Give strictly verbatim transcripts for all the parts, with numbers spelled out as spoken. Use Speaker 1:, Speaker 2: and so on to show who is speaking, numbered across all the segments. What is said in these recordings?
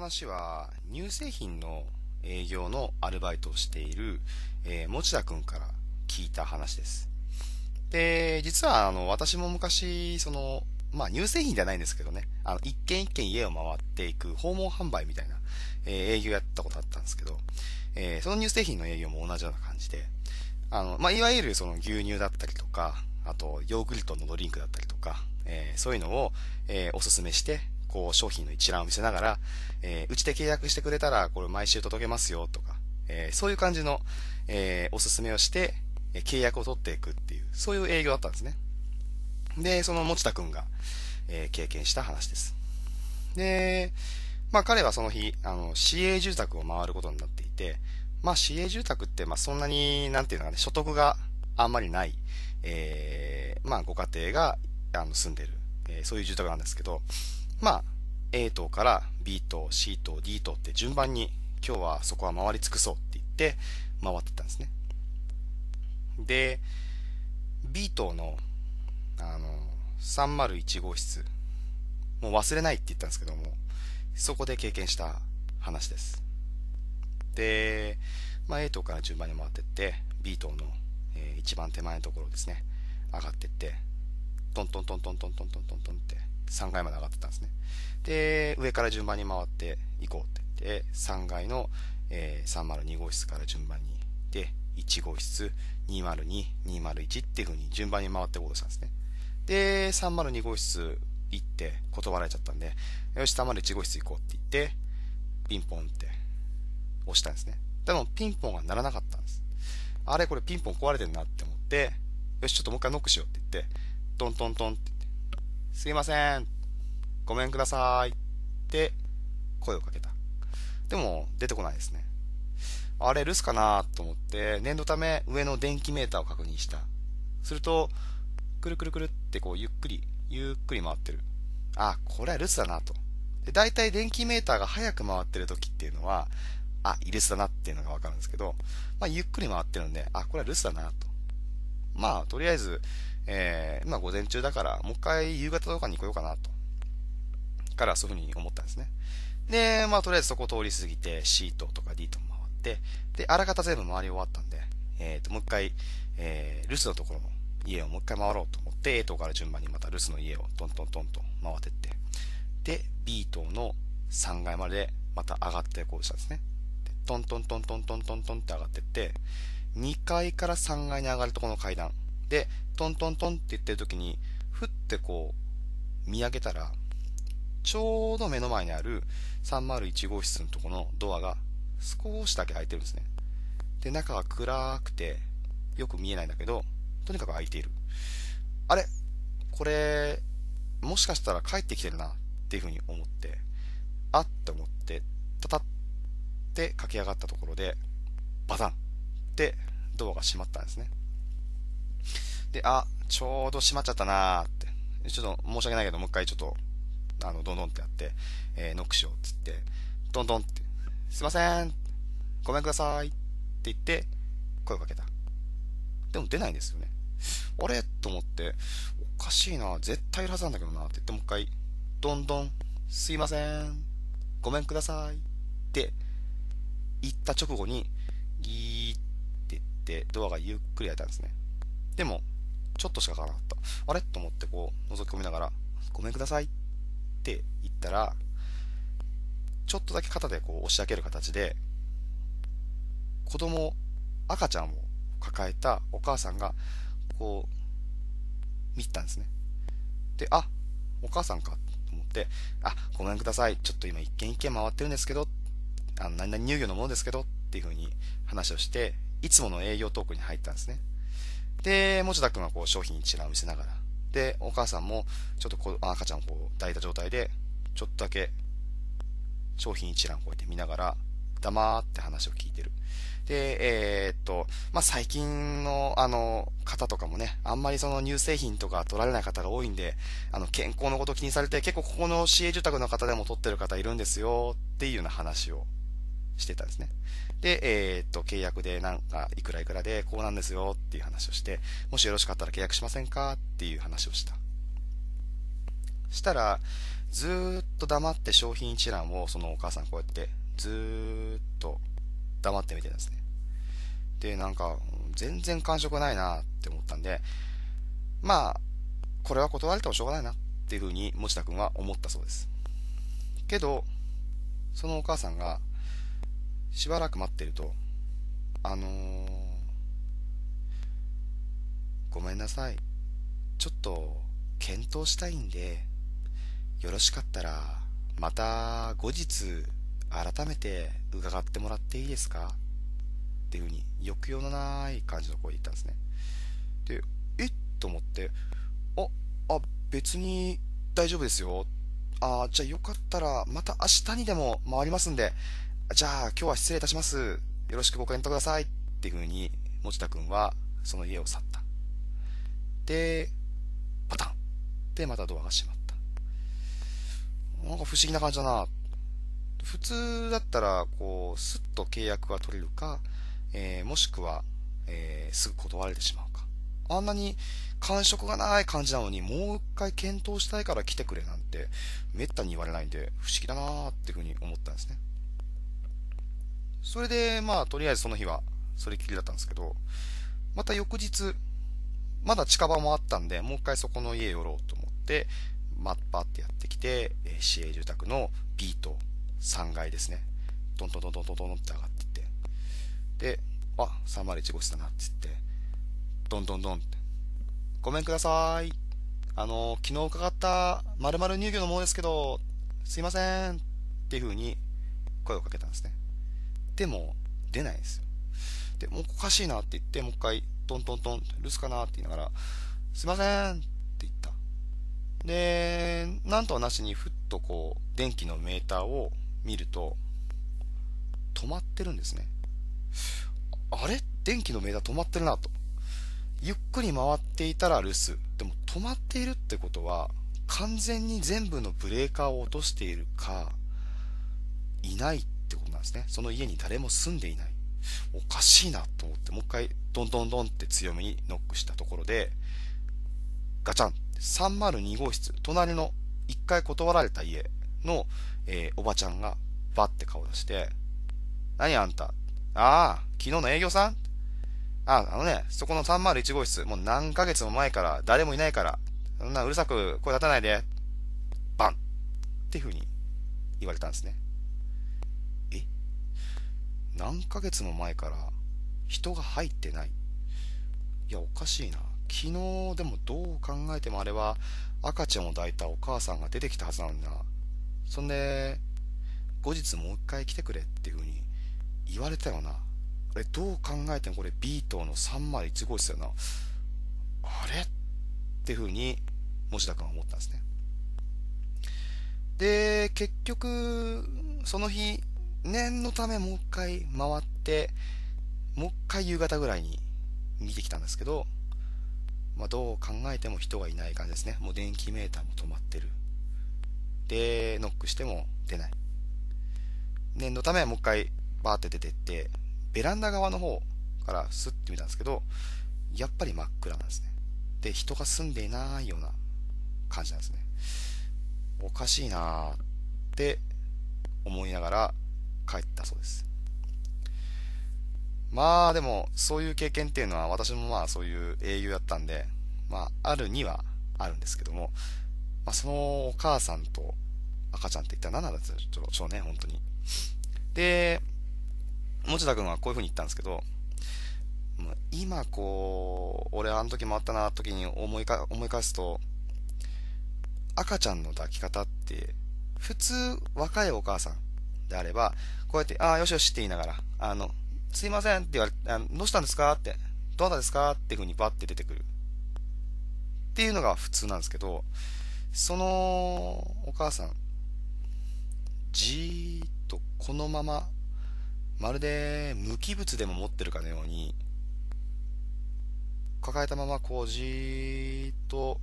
Speaker 1: 話は乳製品の営業のアルバイトをしている、えー、持田くんから聞いた話です。で、実はあの私も昔そのまあ乳製品じゃないんですけどね、あの一軒一軒家を回っていく訪問販売みたいな、えー営業やったことあったんですけど、えーその乳製品の営業も同じような感じで、あのまあいわゆるその牛乳だったりとか、あとヨーグルトのドリンクだったりとか、えーそういうのを、えーおすすめして、こう商品の一覧を見せながら、えーうちで契約してくれたらこれ毎週届けますよとか、えーそういう感じの、えーおすすめをして、えー契約を取っていくっていう、そういう営業だったんですね。で、その持田くんが、えー経験した話です。で、まあ彼はその日、あの、市営住宅を回ることになっていて、まあ市営住宅って、まあそんなに、なんていうのかね、所得があんまりない、えーまあご家庭が、あの、住んでる、えーそういう住宅なんですけど、まあ、A 棟から B 棟、C 棟、D 棟って順番に、今日はそこは回り尽くそうって言って、回ってったんですね。で、B 棟の、あの、さんまるいち号室、もう忘れないって言ったんですけども、そこで経験した話です。で、まあ、A 棟から順番に回ってって、B 棟の、えー一番手前のところですね、上がってって、トントントントントントントントントンってさんがいまで上がってったんですね。で、上から順番に回っていこうって言って、さんがいの、えーさんまるに号室から順番に行って、いち号室、にまるに、にまるいちっていう風に順番に回っていこうとしたんですね。で、さんまるに号室行って断られちゃったんで、よし、さんまるいち号室行こうって言って、ピンポンって押したんですね。でも、ピンポンが鳴らなかったんです。あれこれピンポン壊れてるなって思って、よし、ちょっともう一回ノックしようって言って、トントントンって言って、すいません、ごめんくださいって声をかけた。でも、出てこないですね。あれ、留守かなと思って、念のため上の電気メーターを確認した。すると、くるくるくるってこう、ゆっくり、ゆっくり回ってる。あ、これは留守だなと。で、大体電気メーターが早く回ってる時っていうのは、あ、居留守だなっていうのがわかるんですけど、まあ、ゆっくり回ってるんで、あ、これは留守だなと。まあ、とりあえず、えー、まあ、午前中だから、もう一回夕方とかに来ようかなと。からそういうふうに思ったんですね。で、まあ、とりあえずそこを通り過ぎて C 棟とか D 棟も回って、で、あらかた全部回り終わったんで、えっと、もう一回、えー、留守のところの家をもう一回回ろうと思って、A 棟から順番にまた留守の家をトントントンと回ってって、で、B 棟のさんがいまでまた上がっていこうとしたんですね。でトントントントントントントンって上がってって、にかいからさんがいに上がるところの階段で、トントントンって言ってる時に、ふってこう、見上げたら、ちょうど目の前にあるさんまるいち号室のところのドアが少しだけ開いてるんですね。で、中が暗くてよく見えないんだけど、とにかく開いている。あれこれ、もしかしたら帰ってきてるなっていうふうに思って、あって思って、タタって駆け上がったところで、バタンってドアが閉まったんですね。で、あ、ちょうど閉まっちゃったなーって。ちょっと申し訳ないけど、もう一回ちょっとあの、どんどんってやって、えー、ノックしようって言って、どんどんって、すいません、ごめんくださいって言って、声をかけた。でも出ないんですよね。あれと思って、おかしいな、絶対いるはずなんだけどなって言って、もう一回、どんどん、すいません、ごめんくださいって言った直後に、ギーって言って、ドアがゆっくり開いたんですね。でも、ちょっとしか開かなかった。あれと思ってこう、覗き込みながら、ごめんくださいって言ったら、ちょっとだけ肩でこう押し上げる形で、子供、赤ちゃんを抱えたお母さんが、こう、見たんですね。で、あ、お母さんかと思って、あ、ごめんください。ちょっと今一軒一軒回ってるんですけど、あの、何々乳業のものですけど、っていう風に話をして、いつもの営業トークに入ったんですね。で、持田くんはこう商品一覧を見せながら、で、お母さんも、ちょっとこう赤ちゃんをこう抱いた状態で、ちょっとだけ商品一覧をこうやって見ながら、黙って話を聞いてる。で、えーっと、まあ、最近の、あの、方とかもね、あんまりその乳製品とか取られない方が多いんで、あの、健康のことを気にされて、結構ここの市営住宅の方でも取ってる方いるんですよ、っていうような話をしてたんですね。で、えーっと、契約でなんか、いくらいくらで、こうなんですよ、っていう話をして、もしよろしかったら契約しませんかっていう話をした。したら、ずーっと黙って商品一覧をそのお母さんこうやってずーっと黙って見てるんですね。で、なんか全然感触ないなって思ったんで、まあ、これは断られてもしょうがないなっていうふうに持田くんは思ったそうです。けど、そのお母さんがしばらく待ってると、あのー、ごめんなさい。ちょっと検討したいんで、よろしかったら、また後日改めて伺ってもらっていいですかっていうふうに抑揚のない感じの声で言ったんですね。で、えっと思って、あ、あ、別に大丈夫ですよ。あ、じゃあよかったらまた明日にでも回りますんで、じゃあ今日は失礼いたします。よろしくご検討ください。っていうふうに持田くんはその家を去った。で、パタンでまたドアが閉まった。なんか不思議な感じだな。普通だったら、こう、スッと契約が取れるか、えー、もしくは、えー、すぐ断られてしまうか。あんなに感触がない感じなのに、もう一回検討したいから来てくれなんて、めったに言われないんで、不思議だなーっていうふうに思ったんですね。それで、まあ、とりあえずその日は、それきりだったんですけど、また翌日、まだ近場もあったんで、もう一回そこの家寄ろうと思って、マッパってやってきて、えー市営住宅の B とさんがいですね。トントントントントントンって上がっていって。で、あ、さんまるいち号室だなって言って、ドンドンドンって。ごめんください。あの、昨日伺った〇〇乳業のものですけど、すいません。っていう風に声をかけたんですね。でも、出ないんですよ。で、もうおかしいなって言って、もう一回、トントントン、留守かなって言いながら、すいませんって言った。で、なんとはなしにふっとこう、電気のメーターを見ると、止まってるんですね。あれ電気のメーター止まってるなと。ゆっくり回っていたら留守。でも止まっているってことは、完全に全部のブレーカーを落としているか、いないってことなんですね。その家に誰も住んでいない。おかしいなと思って、もう一回、ドンドンドンって強めにノックしたところで、ガチャン さんまるに 号室、隣の一回断られた家の、えーおばちゃんがバッて顔出して、何あんた、ああ、昨日の営業さん、あ、あのね、そこのさんまるいち号室、もう何ヶ月も前から誰もいないから、そんなうるさく声立たないで、バンっていう風に言われたんですね。え何ヶ月も前から人が入ってない。いや、おかしいな。昨日でもどう考えてもあれは赤ちゃんを抱いたお母さんが出てきたはずなのにな。そんで、後日もう一回来てくれっていう風に言われたよな。あれ、どう考えてもこれ B 棟のさんまるいち号室だよな。あれっていう風に持田君は思ったんですね。で、結局、その日、念のためもう一回回って、もう一回夕方ぐらいに見てきたんですけど、まあ、どう考えても人がいない感じですね。もう電気メーターも止まってる。で、ノックしても出ない。念のためもう一回バーって出てって、ベランダ側の方からスッて見たんですけど、やっぱり真っ暗なんですね。で、人が住んでいないような感じなんですね。おかしいなーって思いながら帰ったそうです。まあでも、そういう経験っていうのは私もまあそういう営業やったんで、まああるにはあるんですけども、まあそのお母さんと赤ちゃんって一体何なんだったでしょうね、本当に。で、持田君はこういう風に言ったんですけど、もう今こう、俺あの時もあったな時に思いか、思い返すと、赤ちゃんの抱き方って、普通若いお母さんであれば、こうやって、ああ、よしよしって言いながら、あの、すいませんって言われ、あのどうしたんですかって、どうなんですかっていう風にバッて出てくる。っていうのが普通なんですけど、そのお母さん、じーっとこのまま、まるで無機物でも持ってるかのように、抱えたままこうじーっと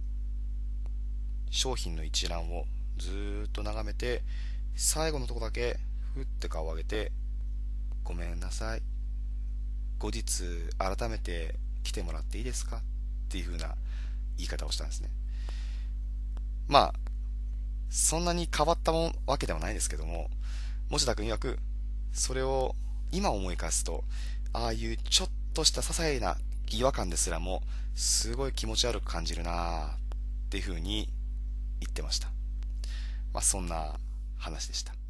Speaker 1: 商品の一覧をずーっと眺めて、最後のとこだけふって顔を上げて、ごめんなさい、後日改めて来てもらっていいですかっていう風な言い方をしたんですね。まあそんなに変わったもんわけではないですけども、持田君曰く、それを今思い返すと、ああいうちょっとした些細な違和感ですらも、すごい気持ち悪く感じるなーっていう風に言ってました。まあそんな話でした。